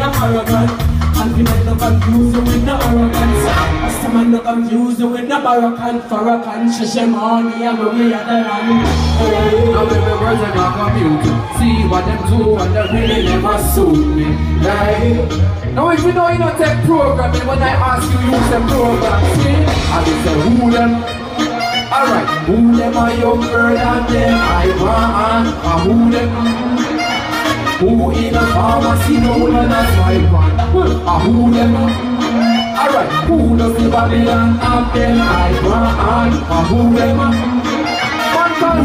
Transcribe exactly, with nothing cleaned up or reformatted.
arrogant. Confident no confuse you with no arrogance. Rasta man no confuse you with no barracan. Farrakhan, Shashamani, I'm a way at the land. Now every words I got commute. See what them do and they really never suit me. Right? Now if you know you don't take programming, when I ask you use the program, see? I will say who them? Alright, who them are young girl and them I want, and who them? Who in a pharmacy no man a swipe on? Ah, who them? Alright, who does the Babylon have them I want? Ah, who them?